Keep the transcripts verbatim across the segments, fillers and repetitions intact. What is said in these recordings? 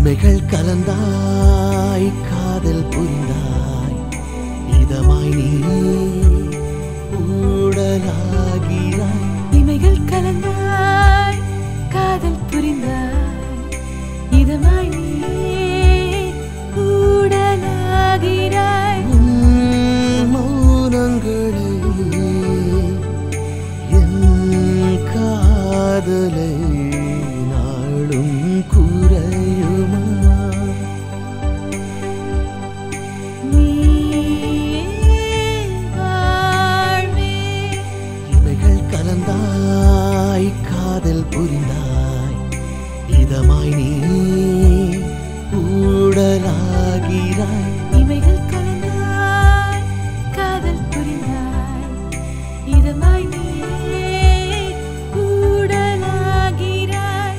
இமைகள் கலந்தாய் காதல் புரிந்தாய் இதமாய் நீ ஊடலாகிறாய். இமைகள் கலந்தாய் காதல் புரிந்தாய் இதமாய் நீ ஊடலாகிறாய். மௌனங்களே என் காதலை நாளும் குறையுமா? இமைகள் கலந்தாய் காதல் புரிந்தாய் இதமாய் நீ ஊடலாகிறாய். இமைகள் கலந்தாய் காதல் புரிந்தாய் இதமாய் நீ ஊடலாகிறாய்.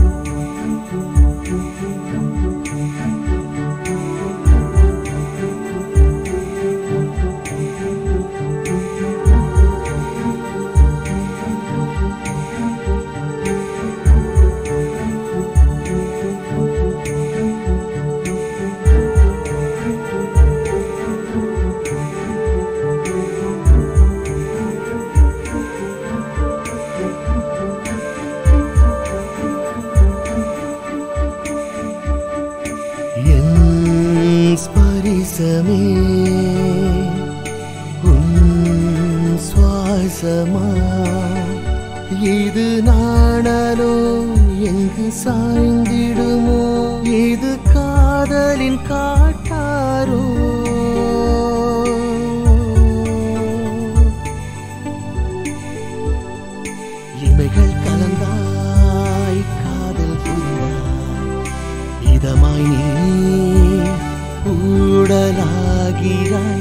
என் ஸ்பரிசமே உன் சுவாசமா இது நாணலோ எங்கு சாய்ந்திடுமோ இது காதலின் காட்டாரோ? இமைகள் கலந்தாய் காதல் புரிந்தாய் இதமாய் நீ ஊடலாகிறாய்.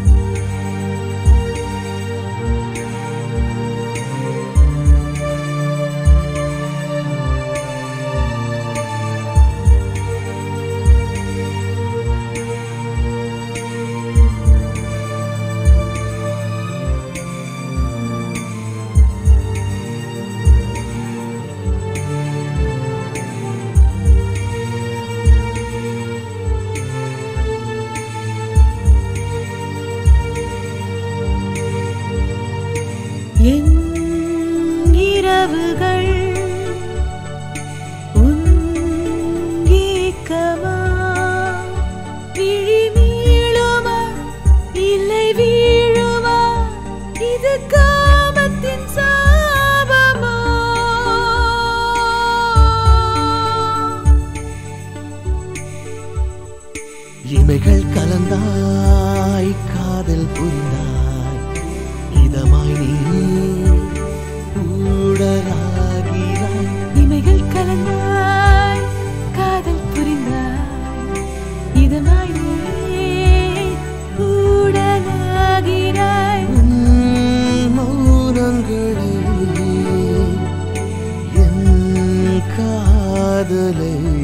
என் இரவுகள் உன் ஏக்கமா விழி மீளுமா இல்லை வீழுமா இது காமத்தின் சாபமா? இமைகள் கலந்தாய் காதல் புரிந்தாய் இதமாய் நீ ஊடலாகிறாய். இமைகள் கலந்தாய் காதல் புரிந்தாய் இதமாய் நீ ஊடலாகிறாய். மௌனங்களே என் காதலை